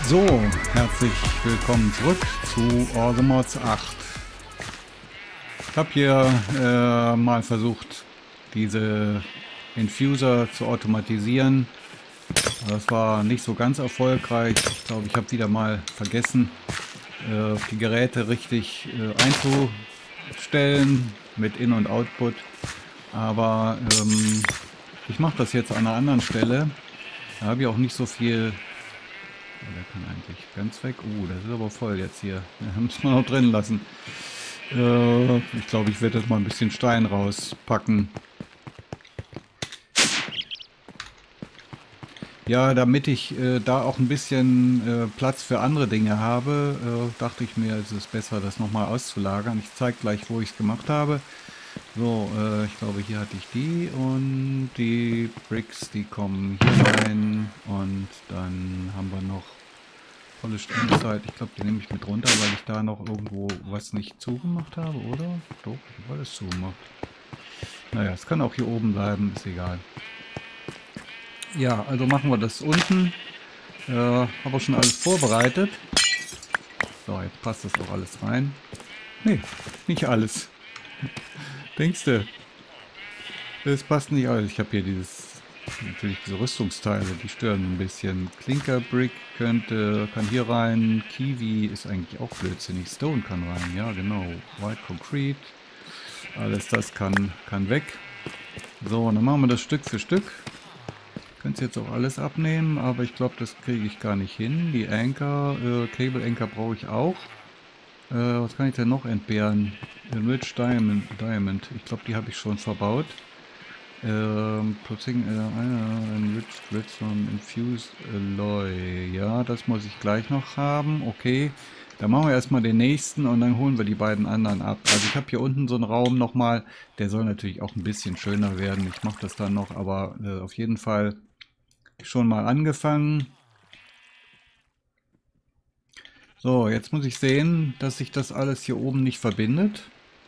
So, herzlich willkommen zurück zu All the Mods 8. Ich habe hier mal versucht, diese Infuser zu automatisieren. Das war nicht so ganz erfolgreich. Ich glaube, ich habe wieder mal vergessen, die Geräte richtig einzustellen mit In- und Output. Aber ich mache das jetzt an einer anderen Stelle. Da habe ich auch nicht so viel. Oh, der kann eigentlich ganz weg. Das ist aber voll jetzt hier. Den muss man noch drin lassen. Ich glaube, ich werde jetzt mal ein bisschen Stein rauspacken. Ja, damit ich da auch ein bisschen Platz für andere Dinge habe, dachte ich mir, es ist besser, das nochmal auszulagern. Ich zeige gleich, wo ich es gemacht habe. So, ich glaube, hier hatte ich die und die Bricks, die kommen hier rein. Und dann haben wir noch Polished Andesite. Ich glaube, die nehme ich mit runter, weil ich da noch irgendwo was nicht zugemacht habe, oder? Doch, ich habe alles zugemacht. Naja, es kann auch hier oben bleiben, ist egal. Ja, also machen wir das unten. Habe auch schon alles vorbereitet. So, jetzt passt das auch alles rein. Nee, nicht alles. Denkst du? Es passt nicht alles. Ich habe hier natürlich diese Rüstungsteile, die stören ein bisschen. Clinker Brick kann hier rein. Kiwi ist eigentlich auch blödsinnig. Stone kann rein, ja genau. White Concrete. Alles das kann weg. So, und dann machen wir das Stück für Stück. Könnt jetzt auch alles abnehmen, aber ich glaube, das kriege ich gar nicht hin. Die Anchor, Cable Anchor brauche ich auch. Was kann ich denn noch entbehren? Enriched Diamond. Ich glaube, die habe ich schon verbaut. Putting Enriched Redstone Infused Alloy. Ja, das muss ich gleich noch haben. Okay. Dann machen wir erstmal den nächsten und dann holen wir die beiden anderen ab. Also ich habe hier unten so einen Raum nochmal. Der soll natürlich auch ein bisschen schöner werden. Ich mache das dann noch, aber auf jeden Fall schon mal angefangen. So, jetzt muss ich sehen, dass sich das alles hier oben nicht verbindet.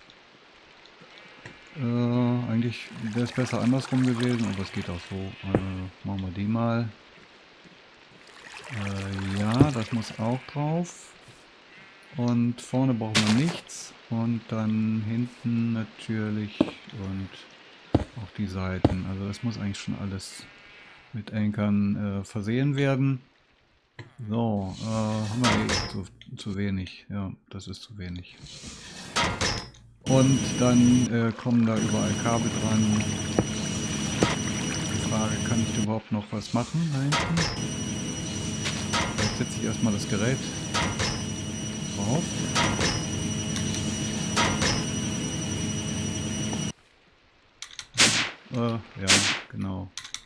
Eigentlich wäre es besser andersrum gewesen, aber es geht auch so. Machen wir die mal. Ja, das muss auch drauf. Und vorne brauchen wir nichts. Und dann hinten natürlich und auch die Seiten. Also das muss eigentlich schon alles mit Ankern versehen werden. So, haben wir hier zu wenig. Ja, das ist zu wenig. Und dann kommen da überall Kabel dran. Die Frage, kann ich überhaupt noch was machen da hinten? Jetzt setze ich erstmal das Gerät drauf. Ja, genau.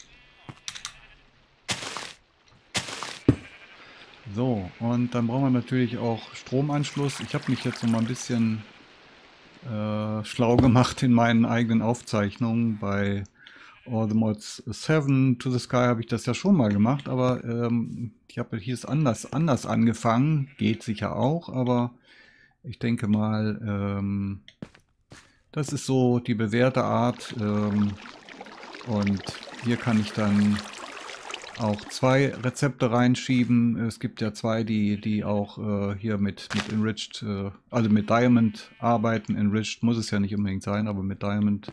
So, und dann brauchen wir natürlich auch Stromanschluss. Ich habe mich jetzt noch mal ein bisschen schlau gemacht in meinen eigenen Aufzeichnungen. Bei All the Mods 7 to the Sky habe ich das ja schon mal gemacht, aber ich habe hier ist anders angefangen. Geht sicher auch, aber ich denke mal, das ist so die bewährte Art. Und hier kann ich dann auch zwei Rezepte reinschieben. Es gibt ja zwei, die auch hier mit Enriched, also mit Diamond arbeiten. Enriched muss es ja nicht unbedingt sein, aber mit Diamond.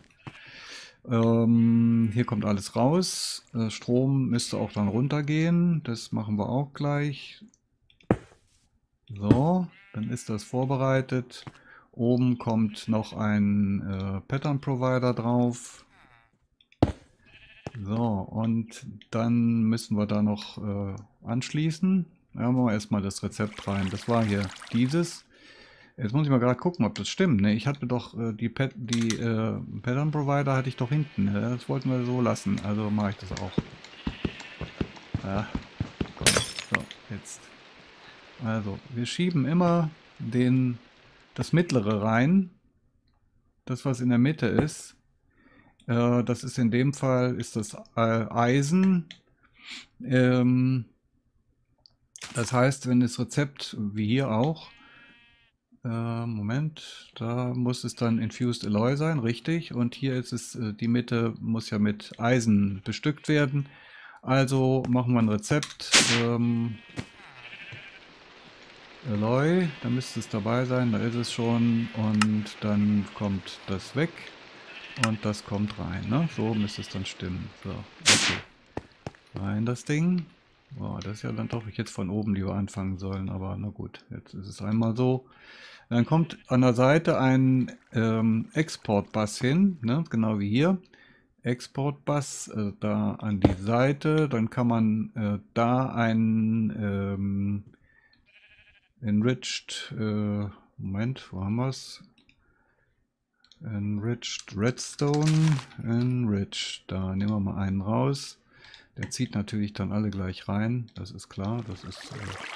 Hier kommt alles raus. Strom müsste auch dann runtergehen. Das machen wir auch gleich. So, dann ist das vorbereitet. Oben kommt noch ein Pattern Provider drauf. So, und dann müssen wir da noch anschließen. Da haben wir erstmal das Rezept rein. Das war hier dieses. Jetzt muss ich mal gerade gucken, ob das stimmt. Ne? Ich hatte doch die Pattern Provider hatte ich doch hinten. Ne? Das wollten wir so lassen. Also mache ich das auch. Ja, komm. So, jetzt. Also, wir schieben immer das mittlere rein. Das, was in der Mitte ist. Das ist in dem Fall ist das Eisen. Das heißt, wenn das Rezept, wie hier auch, Moment, da muss es dann Infused Alloy sein, richtig. Und hier ist es, die Mitte muss ja mit Eisen bestückt werden. Also machen wir ein Rezept. Alloy, da müsste es dabei sein, da ist es schon. Und dann kommt das weg und das kommt rein. Ne? So müsste es dann stimmen. So, okay. Rein das Ding. Boah, das ist ja dann doch jetzt von oben lieber anfangen sollen, aber na gut, jetzt ist es einmal so. Dann kommt an der Seite ein Export-Bus hin, ne? Genau wie hier. Export-Bus da an die Seite, dann kann man da ein Enriched, Moment, wo haben wir es? Enriched Redstone, Enriched, da nehmen wir mal einen raus. Der zieht natürlich dann alle gleich rein, das ist klar, das ist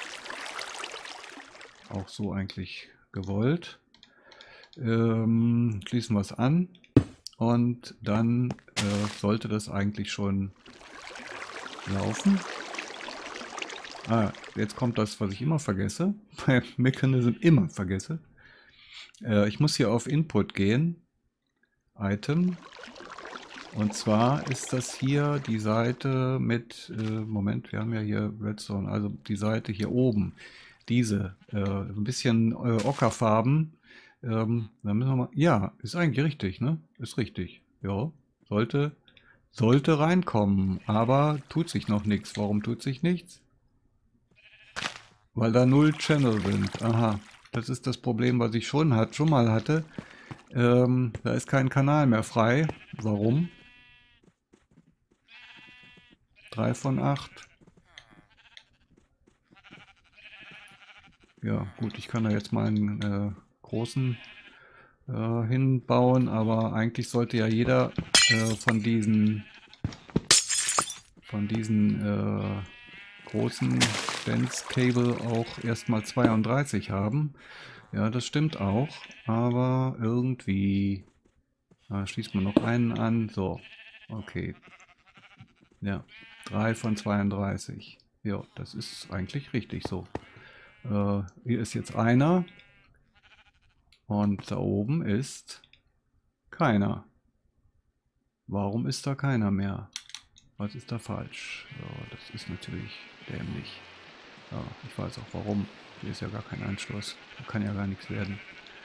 auch so eigentlich gewollt. Schließen wir es an und dann sollte das eigentlich schon laufen. Ah, jetzt kommt das, was ich immer vergesse, bei Mechanism immer vergesse. Ich muss hier auf Input gehen, Item, und zwar ist das hier die Seite mit, Moment, wir haben ja hier Redstone, also die Seite hier oben, diese, ein bisschen ockerfarben, da müssen wir mal, ja, ist eigentlich richtig, ne? Ist richtig, ja, sollte reinkommen, aber tut sich noch nichts. Warum tut sich nichts? Weil da 0 Channel sind. Aha, das ist das Problem, was ich schon mal hatte. Da ist kein Kanal mehr frei. Warum? 3 von 8. Ja, gut, ich kann da jetzt mal einen großen hinbauen, aber eigentlich sollte ja jeder von diesen großen Dance Cable auch erstmal 32 haben. Ja, das stimmt auch, aber irgendwie schließt man noch einen an. So, okay. Ja, 3 von 32. Ja, das ist eigentlich richtig so. Hier ist jetzt einer und da oben ist keiner. Warum ist da keiner mehr? Was ist da falsch? Ja, das ist natürlich dämlich. Ja, ich weiß auch warum. Hier ist ja gar kein Anschluss. Da kann ja gar nichts werden.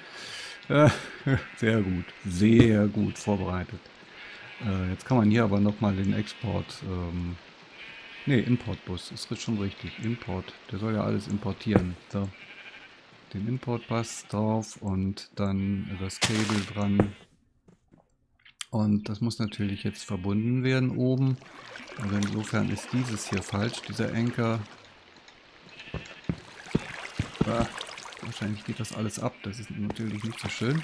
Sehr gut vorbereitet. Jetzt kann man hier aber nochmal den Export, ne, Importbus, ist schon richtig. Import, der soll ja alles importieren. So. Den Importbus drauf und dann das Cable dran. Und das muss natürlich jetzt verbunden werden oben. Also insofern ist dieses hier falsch, dieser Anker. Wahrscheinlich geht das alles ab, das ist natürlich nicht so schön.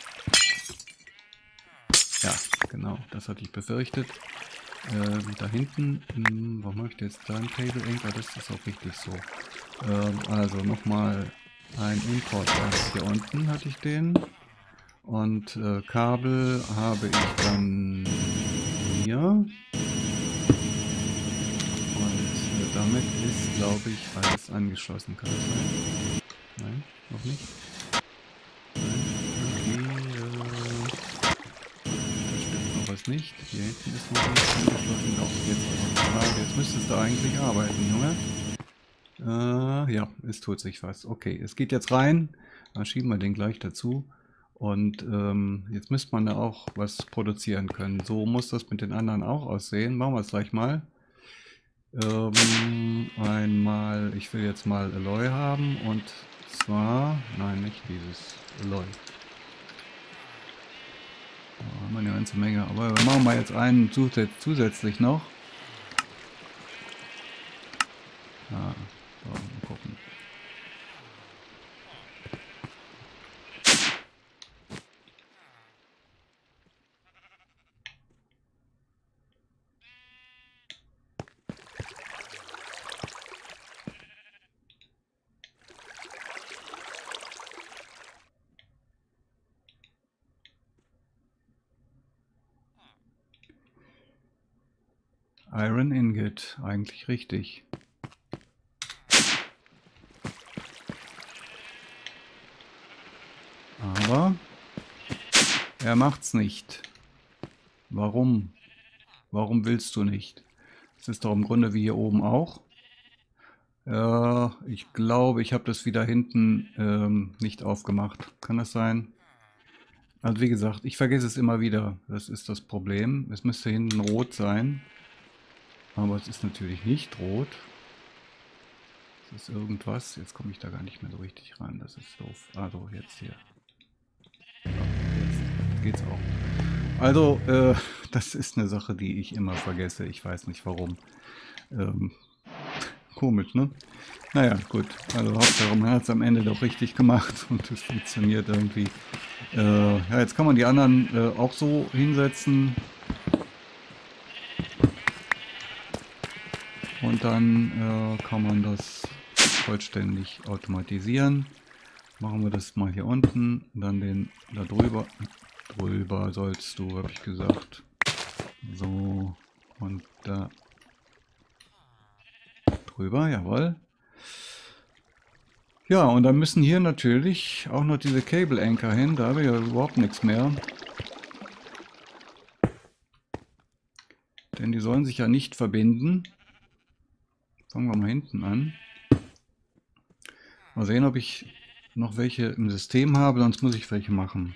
Ja, genau, das hatte ich befürchtet. Da hinten, warum habe ich jetzt da einen Cable Anchor? Das ist auch richtig so. Also nochmal ein Import hier unten hatte ich den. Und Kabel habe ich dann hier. Und damit ist, glaube ich, alles angeschlossen. Kann das sein? Nein, noch nicht. Nicht. Hier hinten ist noch nicht angeschlossen. Doch, jetzt müsstest du eigentlich arbeiten, Junge. Ja, es tut sich was. Okay, es geht jetzt rein. Dann schieben wir den gleich dazu. Und jetzt müsste man da auch was produzieren können. So muss das mit den anderen auch aussehen. Machen wir es gleich mal. Einmal, ich will jetzt mal Alloy haben. Und zwar, nein, nicht dieses Alloy. Da haben wir eine ganze Menge, aber wir machen mal jetzt einen zusätzlich noch. Ja, so, mal gucken. Iron Ingot, eigentlich richtig. Aber er macht's nicht. Warum? Warum willst du nicht? Das ist doch im Grunde wie hier oben auch. Ich glaube, ich habe das wieder hinten nicht aufgemacht. Kann das sein? Also wie gesagt, ich vergesse es immer wieder. Das ist das Problem. Es müsste hinten rot sein. Aber es ist natürlich nicht rot. Es ist irgendwas. Jetzt komme ich da gar nicht mehr so richtig ran. Das ist doof. Also jetzt hier. Ja, jetzt geht's auch. Also, das ist eine Sache, die ich immer vergesse. Ich weiß nicht warum. Ähm, Komisch, ne? Naja, gut. Also Hauptsache, man hat es am Ende doch richtig gemacht und es funktioniert irgendwie. Ja, jetzt kann man die anderen auch so hinsetzen. Und dann kann man das vollständig automatisieren. Machen wir das mal hier unten. Dann den da drüber. Drüber sollst du, habe ich gesagt. So. Und da drüber, jawohl. Ja, und dann müssen hier natürlich auch noch diese Cable Anchor hin. Da habe ich ja überhaupt nichts mehr. Denn die sollen sich ja nicht verbinden. Fangen wir mal hinten an. Mal sehen, ob ich noch welche im System habe, sonst muss ich welche machen.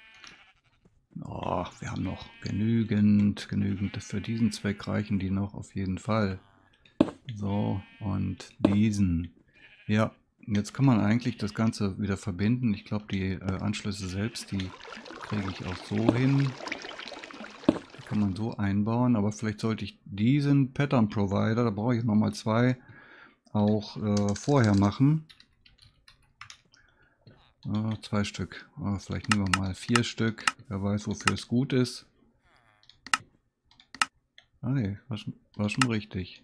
Oh, wir haben noch genügend. Für diesen Zweck reichen die noch auf jeden Fall. So, und diesen. Ja, jetzt kann man eigentlich das Ganze wieder verbinden. Ich glaube, die Anschlüsse selbst, die kriege ich auch so hin. Die kann man so einbauen, aber vielleicht sollte ich diesen Pattern Provider, da brauche ich nochmal zwei, auch vorher machen. Zwei Stück. Vielleicht nehmen wir mal 4 Stück. Wer weiß, wofür es gut ist. Ah ne, war schon richtig.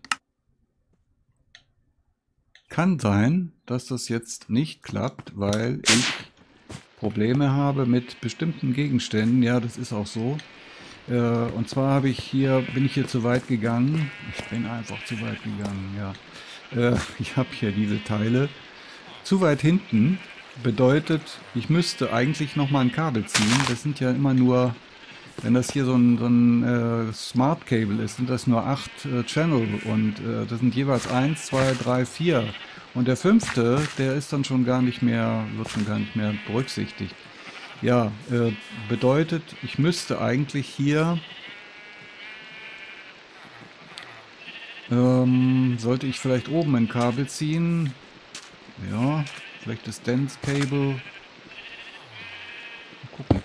Kann sein, dass das jetzt nicht klappt, weil ich Probleme habe mit bestimmten Gegenständen. Ja, das ist auch so. Und zwar bin ich hier zu weit gegangen. Ich bin einfach zu weit gegangen, ja. Ich habe hier diese Teile zu weit hinten. Bedeutet, ich müsste eigentlich nochmal ein Kabel ziehen. Das sind ja immer nur, wenn das hier so ein Smart Cable ist, sind das nur 8 Channel und das sind jeweils 1, 2, 3, 4. Und der fünfte, der ist dann schon gar nicht mehr, wird schon gar nicht mehr berücksichtigt. Ja, bedeutet, ich müsste eigentlich hier, sollte ich vielleicht oben ein Kabel ziehen. Ja, vielleicht das Dance Cable. Mal gucken.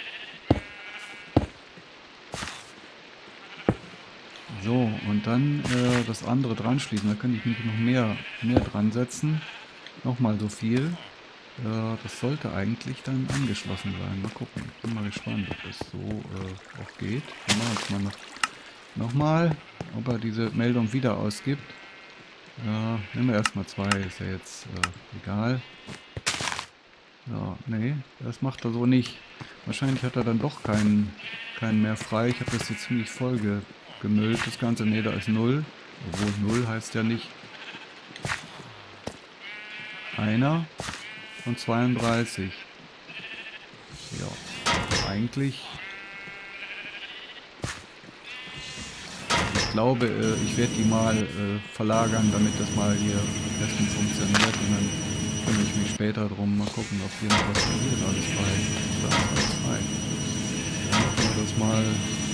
So, und dann das andere dran schließen. Da könnte ich nämlich noch mehr dran setzen. Nochmal so viel. Das sollte eigentlich dann angeschlossen sein. Mal gucken. Ich bin mal gespannt, ob das so auch geht. Wir machen es mal nochmal, ob er diese Meldung wieder ausgibt. Nehmen wir erstmal 2, ist ja jetzt egal. Ja, nee, das macht er so nicht. Wahrscheinlich hat er dann doch keinen mehr frei. Ich habe das jetzt ziemlich voll gemüllt, das Ganze. Ne, da ist 0. Obwohl 0 heißt ja nicht einer von 32. Ja, eigentlich. Ich glaube, ich werde die mal verlagern, damit das mal hier bestens funktioniert. Und dann kümmere ich mich später drum. Mal gucken, ob hier noch was passiert. Alles frei. Da ist alles frei. Dann machen wir das mal.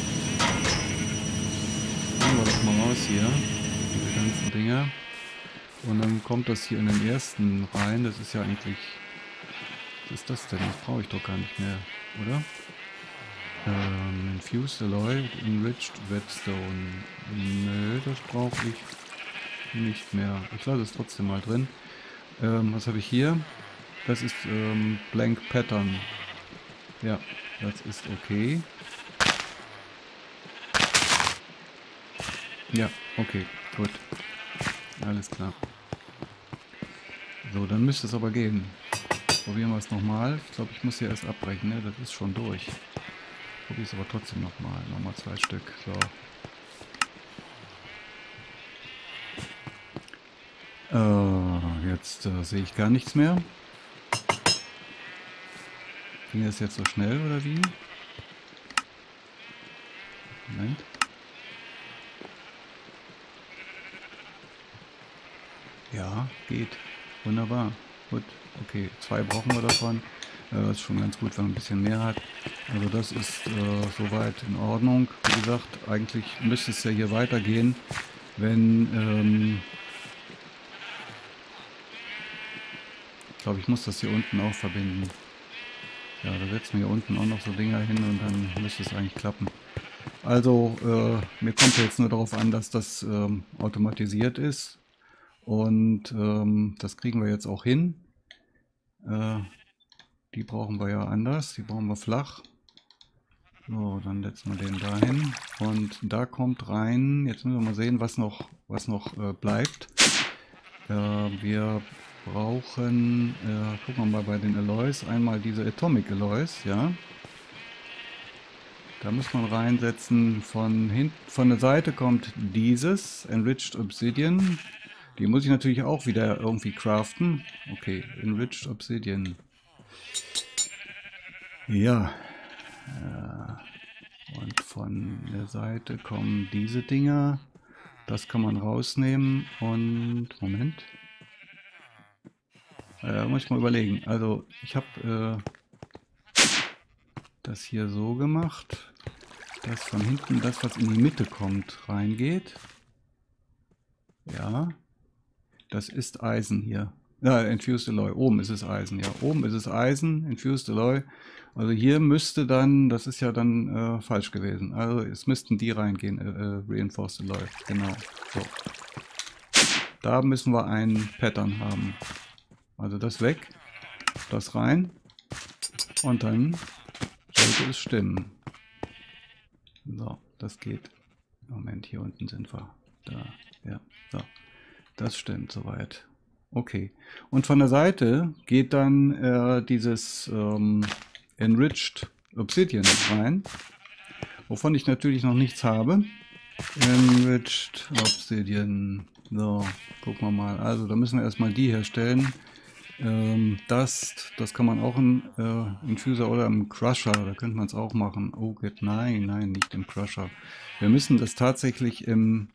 Nehmen wir das mal raus hier. Diese ganzen Dinger. Und dann kommt das hier in den ersten rein. Das ist ja eigentlich... Was ist das denn? Das brauche ich doch gar nicht mehr, oder? Infused Alloy, Enriched Redstone. Nö, das brauche ich nicht mehr. Ich lasse es trotzdem mal drin. Was habe ich hier? Das ist Blank Pattern. Ja, das ist okay. Ja, okay, gut. Alles klar. So, dann müsste es aber gehen. Probieren wir es nochmal. Ich glaube, ich muss hier erst abbrechen. Ne? Das ist schon durch. Probiere es aber trotzdem nochmal. Nochmal 2 Stück. So. Jetzt sehe ich gar nichts mehr. Ging das jetzt so schnell oder wie? Moment. Ja, geht. Wunderbar. Gut. Okay, 2 brauchen wir davon. Das ist schon ganz gut, wenn man ein bisschen mehr hat. Also das ist soweit in Ordnung. Wie gesagt, eigentlich müsste es ja hier weitergehen, wenn... ich glaube, ich muss das hier unten auch verbinden. Ja, da setzen wir hier unten auch noch so Dinger hin und dann müsste es eigentlich klappen. Also, mir kommt ja jetzt nur darauf an, dass das automatisiert ist. Und das kriegen wir jetzt auch hin. Die brauchen wir ja anders. Die brauchen wir flach. So, dann setzen wir den da hin. Und da kommt rein. Jetzt müssen wir mal sehen, was noch bleibt. Wir brauchen, gucken wir mal bei den Alloys, einmal diese Atomic Alloys, ja. Da muss man reinsetzen, von der Seite kommt dieses Enriched Obsidian. Die muss ich natürlich auch wieder irgendwie craften. Okay, Enriched Obsidian. Ja. Und von der Seite kommen diese Dinger. Das kann man rausnehmen und... Moment. Muss ich mal überlegen. Also ich habe das hier so gemacht, dass von hinten das, was in die Mitte kommt, reingeht. Ja. Das ist Eisen hier. Ja, Infused Alloy. Oben ist es Eisen. Ja, oben ist es Eisen, Infused Alloy. Also hier müsste dann, das ist ja dann falsch gewesen. Also es müssten die reingehen, Reinforced Alloy. Genau. So. Da müssen wir ein Pattern haben. Also das weg, das rein und dann sollte es stimmen. So, das geht. Moment, hier unten sind wir. Da, ja, so. Das stimmt soweit. Okay. Und von der Seite geht dann dieses Enriched Obsidian rein, wovon ich natürlich noch nichts habe. Enriched Obsidian. So, gucken wir mal. Also da müssen wir erstmal die herstellen. Das kann man auch im Infuser oder im Crusher, da könnte man es auch machen. Oh Gott, nein, nicht im Crusher. Wir müssen das tatsächlich im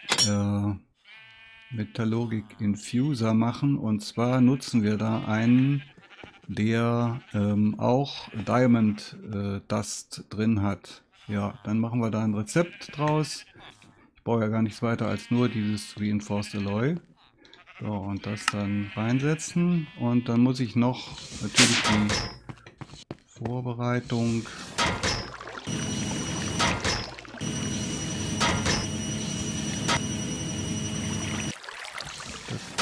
Metallurgic Infuser machen, und zwar nutzen wir da einen, der auch Diamond Dust drin hat. Ja, dann machen wir da ein Rezept draus. Ich brauche ja gar nichts weiter als nur dieses Reinforced Alloy. So, und das dann reinsetzen. Und dann muss ich noch natürlich die Vorbereitung. Das ist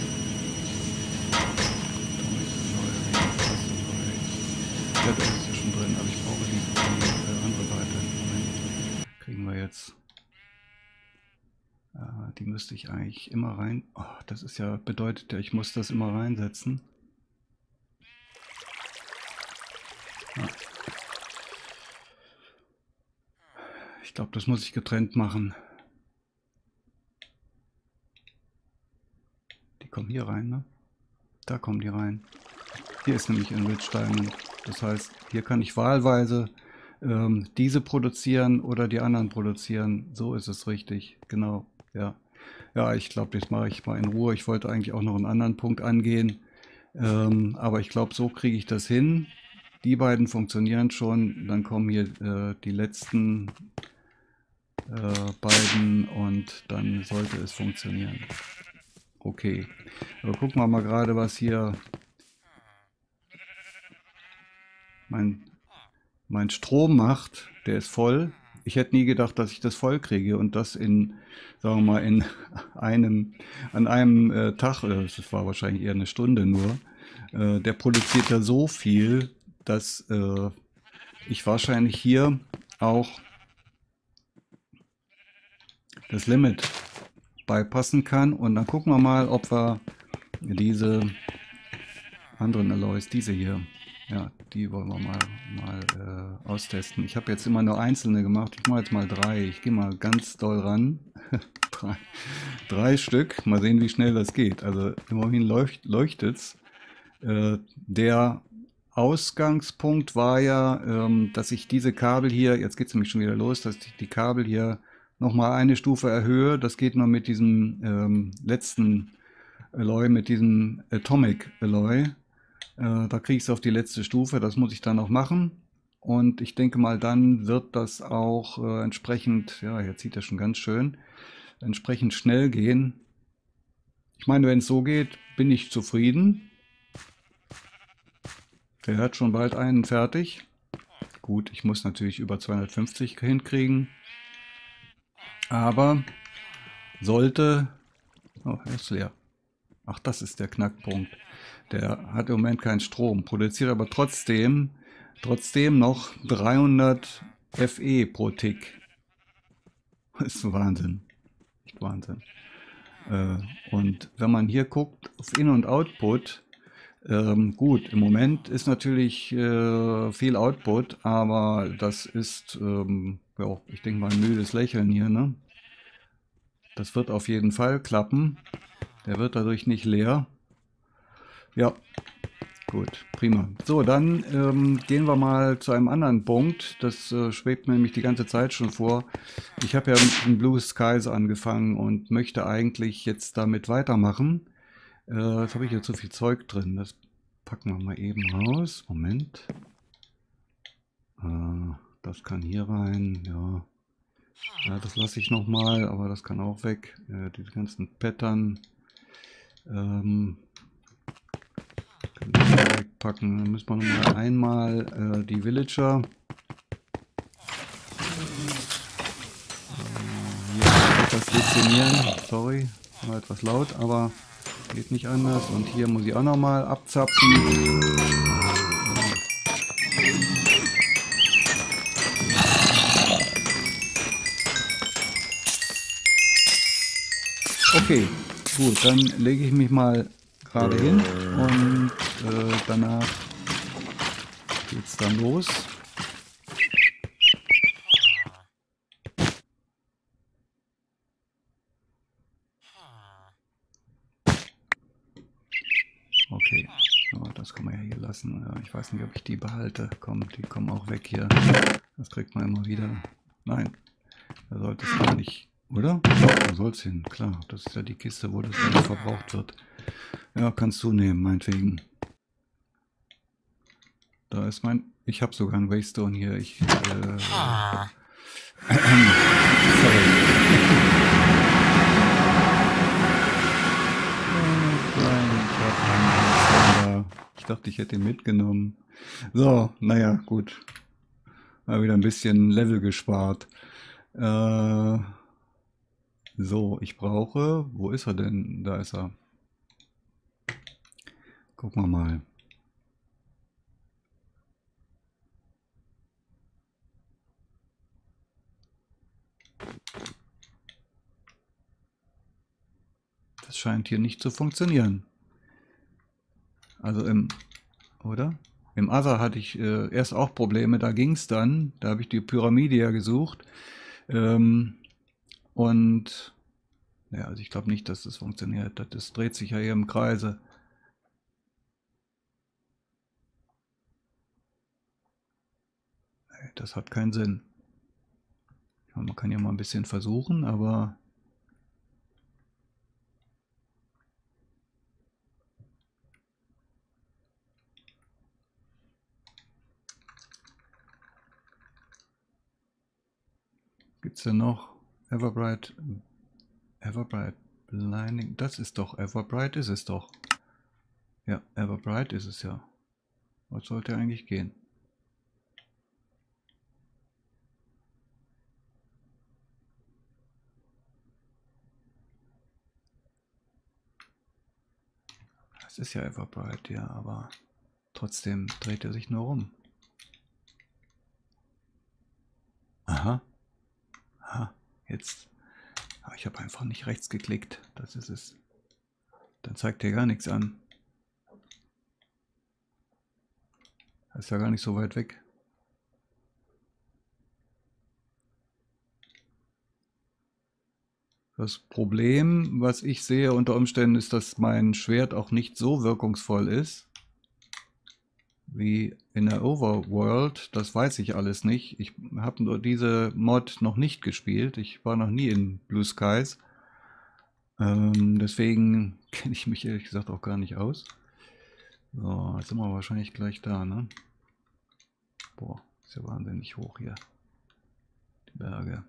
ja, das ist ja schon drin, aber ich brauche die andere Seite. Moment. Kriegen wir jetzt. Die müsste ich eigentlich immer rein. Oh, das ist ja, bedeutet ja, ich muss das immer reinsetzen. Ja. Ich glaube, das muss ich getrennt machen. Die kommen hier rein, ne? Da kommen die rein. Hier ist nämlich Enriched Diamond. Das heißt, hier kann ich wahlweise diese produzieren oder die anderen produzieren. So ist es richtig, genau. Ja, ja, ich glaube, das mache ich mal in Ruhe. Ich wollte eigentlich auch noch einen anderen Punkt angehen. Aber ich glaube, so kriege ich das hin. Die beiden funktionieren schon. Dann kommen hier die letzten beiden und dann sollte es funktionieren. Okay. Aber gucken wir mal gerade, was hier mein Strom macht. Der ist voll. Ich hätte nie gedacht, dass ich das voll kriege und das in, sagen wir mal, an einem Tag, das war wahrscheinlich eher eine Stunde nur. Der produziert ja so viel, dass ich wahrscheinlich hier auch das Limit beipassen kann. Und dann gucken wir mal, ob wir diese anderen Alloys, diese hier, ja, die wollen wir mal austesten. Ich habe jetzt immer nur einzelne gemacht. Ich mache jetzt mal 3. Ich gehe mal ganz doll ran. 3 Stück. Mal sehen, wie schnell das geht. Also immerhin leuchtet es. Der Ausgangspunkt war ja, dass ich diese Kabel hier, jetzt geht es nämlich schon wieder los, dass ich die Kabel hier nochmal eine Stufe erhöhe. Das geht nur mit diesem letzten Alloy mit diesem Atomic Alloy. Da kriege ich es auf die letzte Stufe, das muss ich dann noch machen. Und ich denke mal, dann wird das auch entsprechend, ja, jetzt sieht er schon ganz schön, entsprechend schnell gehen. Ich meine, wenn es so geht, bin ich zufrieden. Der hat schon bald einen fertig. Gut, ich muss natürlich über 250 hinkriegen. Aber sollte... Oh, er ist leer. Ach, das ist der Knackpunkt. Der hat im Moment keinen Strom, produziert aber trotzdem noch 300 FE pro Tick. Das ist Wahnsinn. Echt Wahnsinn. Und wenn man hier guckt auf In- und Output, gut, im Moment ist natürlich viel Output, aber das ist, ja, ich denke mal, ein müdes Lächeln hier, ne? Das wird auf jeden Fall klappen. Der wird dadurch nicht leer. Ja, gut, prima. So, dann gehen wir mal zu einem anderen Punkt. Das schwebt mir nämlich die ganze Zeit schon vor. Ich habe ja mit den Blue Skies angefangen und möchte eigentlich jetzt damit weitermachen. Jetzt habe ich hier zu viel Zeug drin. Das packen wir mal eben raus. Moment. Das kann hier rein. Ja, ja, das lasse ich nochmal, aber das kann auch weg. Diese ganzen Pattern. Können wir wegpacken. Dann müssen wir nochmal einmal die Villager. Hier etwas dezimieren. Sorry, war etwas laut, aber geht nicht anders. Und hier muss ich auch nochmal abzapfen. Okay, gut, dann lege ich mich mal gerade hin und danach geht's dann los. Okay, ja, das kann man ja hier lassen. Ja, ich weiß nicht, ob ich die behalte. Komm, die kommen auch weg hier. Das kriegt man immer wieder. Nein, da sollte es gar nicht, oder? Doch, da soll es hin. Klar, das ist ja die Kiste, wo das alles verbraucht wird. Ja, kannst du nehmen, meinetwegen. Da ist mein... Ich habe sogar einen Waystone hier. Sorry. Ich dachte, ich hätte ihn mitgenommen. So, naja, gut. Mal wieder ein bisschen Level gespart. So, ich brauche... Wo ist er denn? Da ist er. Gucken wir mal. Das scheint hier nicht zu funktionieren. Also oder? Im Other hatte ich erst auch Probleme, da ging es dann. Da habe ich die Pyramide ja gesucht. Und ja, also ich glaube nicht, dass das funktioniert. Das dreht sich ja hier im Kreise. Das hat keinen Sinn. Ja, man kann ja mal ein bisschen versuchen, aber gibt es denn noch Everbright Blinding? Das ist doch Everbright, ist es doch. Ja, Everbright ist es ja. Was sollte eigentlich gehen? Das ist ja Everbright, ja, aber trotzdem dreht er sich nur rum. Aha. Aha, jetzt. Ah, ich habe einfach nicht rechts geklickt. Das ist es. Dann zeigt er gar nichts an. Das ist ja gar nicht so weit weg. Das Problem, was ich sehe unter Umständen, ist, dass mein Schwert auch nicht so wirkungsvoll ist wie in der Overworld. Das weiß ich alles nicht. Ich habe nur diese Mod noch nicht gespielt. Ich war noch nie in Blue Skies. Deswegen kenne ich mich ehrlich gesagt auch gar nicht aus. So, jetzt sind wir wahrscheinlich gleich da, ne? Boah, ist ja wahnsinnig hoch hier. Die Berge.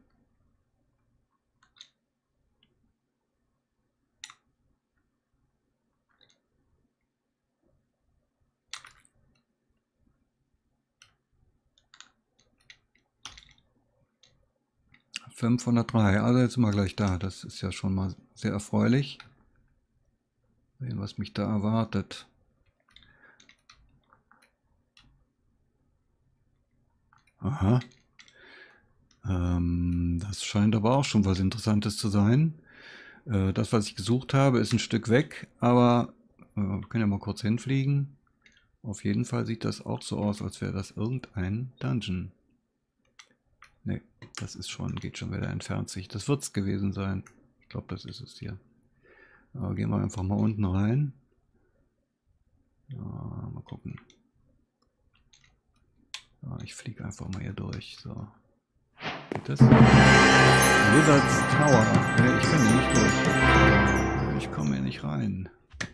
...503, also jetzt sind wir gleich da. Das ist ja schon mal sehr erfreulich. Sehen, was mich da erwartet. Aha. Das scheint aber auch schon was Interessantes zu sein. Das, was ich gesucht habe, ist ein Stück weg, aber wir können ja mal kurz hinfliegen. Auf jeden Fall sieht das auch so aus, als wäre das irgendein Dungeon. Ne, das ist schon, geht schon wieder, entfernt sich. Das wird es gewesen sein. Ich glaube, das ist es hier. Aber gehen wir einfach mal unten rein. Ja, mal gucken. Ja, ich fliege einfach mal hier durch. So. Geht das? Wizards Tower. Ich kann hier nicht durch. Ich komme hier nicht rein.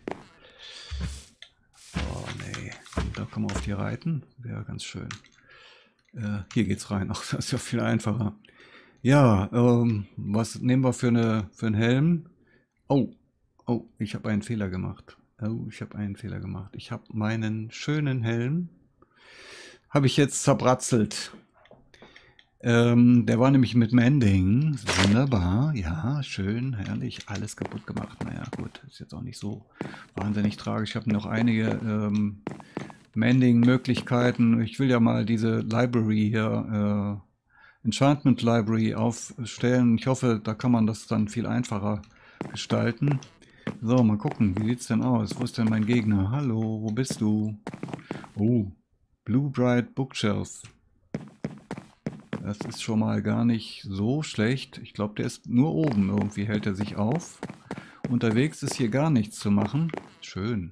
Oh nee. Da kann man auf die reiten. Wäre ganz schön. Hier geht's rein. Ach, das ist ja viel einfacher. Ja, was nehmen wir für einen Helm? Oh, oh, ich habe einen Fehler gemacht. Oh, ich habe einen Fehler gemacht. Ich habe meinen schönen Helm, habe ich jetzt zerbratzelt. Der war nämlich mit Mending. Wunderbar, ja, schön, herrlich, alles kaputt gemacht. Naja, gut, ist jetzt auch nicht so wahnsinnig tragisch. Ich habe noch einige Mending-Möglichkeiten. Ich will ja mal diese Library hier, Enchantment Library aufstellen. Ich hoffe, da kann man das dann viel einfacher gestalten. So, mal gucken, wie sieht's denn aus? Wo ist denn mein Gegner? Hallo, wo bist du? Oh, Blue Bright Bookshelf. Das ist schon mal gar nicht so schlecht. Ich glaube, der ist nur oben. Irgendwie hält er sich auf. Unterwegs ist hier gar nichts zu machen. Schön.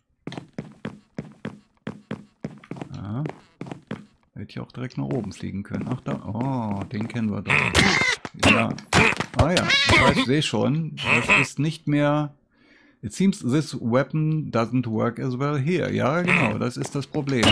Ja. Hätte ich auch direkt nach oben fliegen können. Ach da, oh, den kennen wir doch. Ja. Ah ja, ich sehe schon. Das ist nicht mehr... It seems this weapon doesn't work as well here. Ja, genau, das ist das Problem.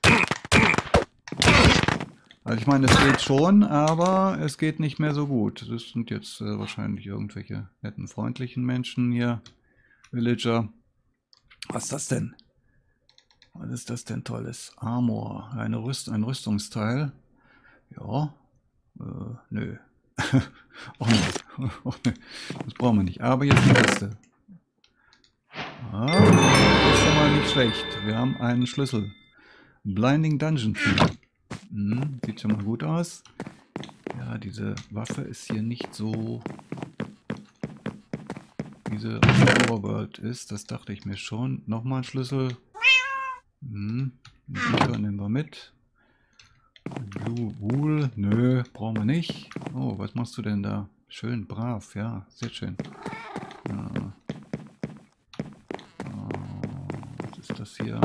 Also ich meine, es geht schon, aber es geht nicht mehr so gut. Das sind jetzt wahrscheinlich irgendwelche netten, freundlichen Menschen hier. Villager. Was ist das denn? Was ist das denn Tolles? Armor. Ein Rüstungsteil. Ja. Nö. Oh, nee. Oh, nee. Das brauchen wir nicht. Aber jetzt die Weste. Ah, das ist schon mal nicht schlecht. Wir haben einen Schlüssel. Blinding Dungeon Key. Sieht schon mal gut aus. Ja, diese Waffe ist hier nicht so, wie sie auf der Overworld ist. Das dachte ich mir schon. Nochmal ein Schlüssel. Nehmen wir mit. Blue Wool. Nö, brauchen wir nicht. Oh, was machst du denn da? Schön, brav. Ja, sehr schön. Ja. Was ist das hier?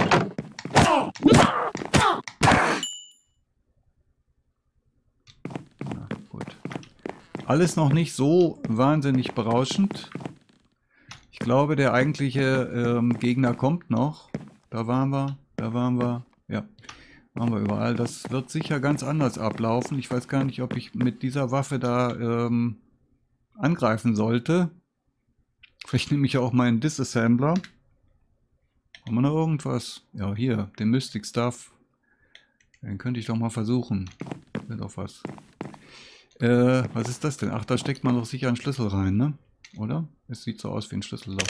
Alles noch nicht so wahnsinnig berauschend. Ich glaube, der eigentliche Gegner kommt noch. Da waren wir, ja, waren wir überall. Das wird sicher ganz anders ablaufen. Ich weiß gar nicht, ob ich mit dieser Waffe da angreifen sollte. Vielleicht nehme ich auch meinen Disassembler. Haben wir noch irgendwas? Ja, hier, den Mystic Stuff. Den könnte ich doch mal versuchen. Wird doch was. Was ist das denn? Ach, da steckt man doch sicher einen Schlüssel rein, ne? Oder? Es sieht so aus wie ein Schlüsselloch.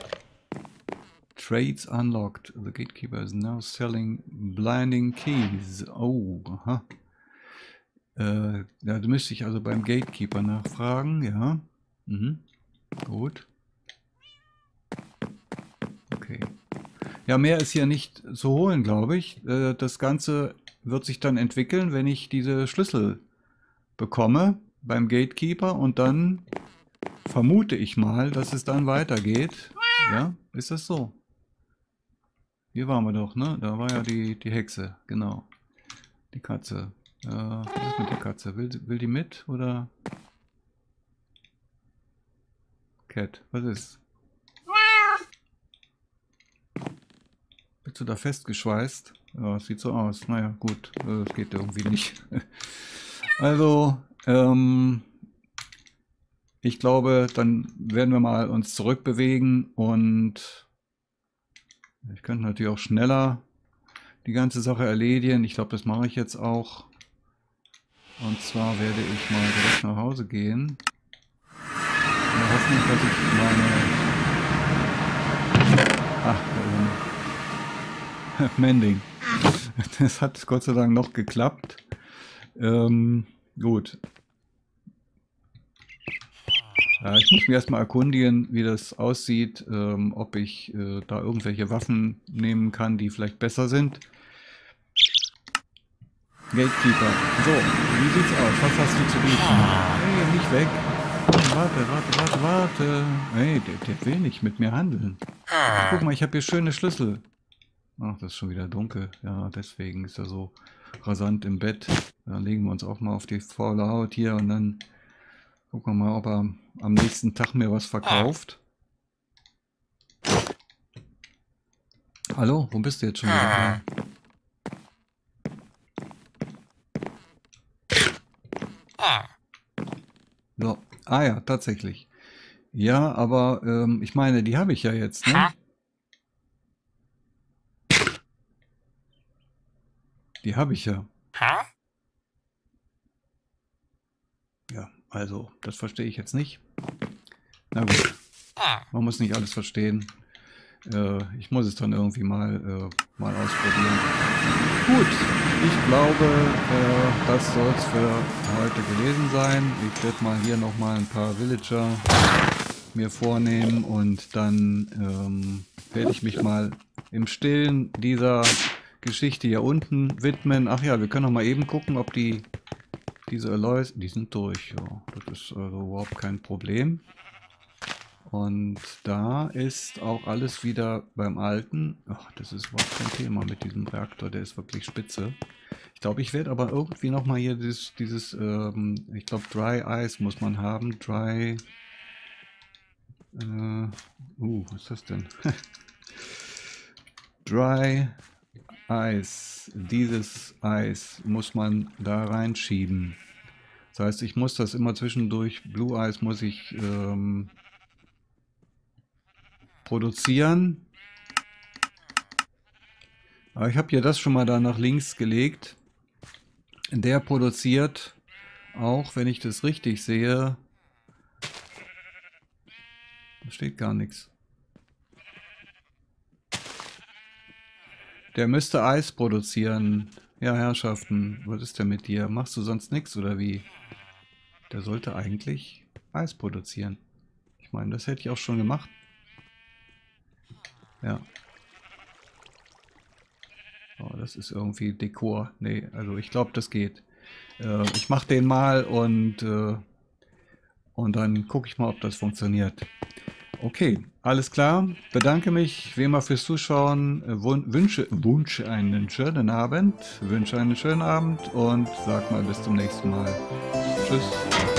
Trades unlocked. The gatekeeper is now selling blinding keys. Oh, aha. Ja, da müsste ich also beim Gatekeeper nachfragen, ja. Gut. Okay. Ja, mehr ist hier nicht zu holen, glaube ich. Das Ganze wird sich dann entwickeln, wenn ich diese Schlüssel bekomme beim Gatekeeper und dann vermute ich mal, dass es dann weitergeht. Ja, ist das so? Hier waren wir doch, ne? Da war ja die Hexe, genau. Die Katze. Was ist mit der Katze? Will die mit oder? Cat, was ist? Bist du da festgeschweißt? Ja, sieht so aus. Naja, gut, das geht irgendwie nicht. Also, ich glaube, dann werden wir mal uns zurückbewegen und ich könnte natürlich auch schneller die ganze Sache erledigen. Ich glaube, das mache ich jetzt auch. Und zwar werde ich mal direkt nach Hause gehen. In der Hoffnung, dass ich meine... Ach, Mending. Das hat Gott sei Dank noch geklappt. Gut. Ja, ich muss mich erstmal erkundigen, wie das aussieht, ob ich da irgendwelche Waffen nehmen kann, die vielleicht besser sind. Gatekeeper. So, wie sieht's aus? Was hast du zu bieten? Hey, nicht weg. Warte. Hey, der will nicht mit mir handeln. Guck mal, ich habe hier schöne Schlüssel. Ach, das ist schon wieder dunkel. Ja, deswegen ist er so rasant im Bett. Dann legen wir uns auch mal auf die faule Haut hier und dann gucken wir mal, ob er am nächsten Tag mir was verkauft. Hallo, wo bist du jetzt schon wieder? So. Ah ja, tatsächlich. Ja, aber ich meine, die habe ich ja jetzt, ne? Die habe ich ja. Ja, also, das verstehe ich jetzt nicht. Na gut, man muss nicht alles verstehen. Ich muss es dann irgendwie mal ausprobieren. Gut, ich glaube, das soll es für heute gewesen sein. Ich werde mal hier nochmal ein paar Villager mir vornehmen und dann werde ich mich mal im Stillen dieser Geschichte hier unten widmen. Ach ja, wir können noch mal eben gucken, ob diese Alloys, die sind durch. Ja, das ist also überhaupt kein Problem. Und da ist auch alles wieder beim Alten. Ach, das ist überhaupt kein Thema mit diesem Reaktor, der ist wirklich spitze. Ich glaube, ich werde aber irgendwie noch mal hier dieses ich glaube, Dry Ice muss man haben. Dry... was ist das denn? Dry Eis. Dieses Eis muss man da reinschieben. Das heißt, ich muss das immer zwischendurch, Blue Eis muss ich produzieren. Aber ich habe hier das schon mal da nach links gelegt. Der produziert auch, wenn ich das richtig sehe. Da steht gar nichts. Der müsste Eis produzieren. Ja, Herrschaften, was ist denn mit dir? Machst du sonst nichts oder wie? Der sollte eigentlich Eis produzieren. Ich meine, das hätte ich auch schon gemacht. Ja. Oh, das ist irgendwie Dekor. Nee, also ich glaube, das geht. Ich mache den mal und dann gucke ich mal, ob das funktioniert. Okay, alles klar. Bedanke mich wie immer fürs Zuschauen. Wünsche einen schönen Abend. Wünsche einen schönen Abend und sag mal bis zum nächsten Mal. Tschüss.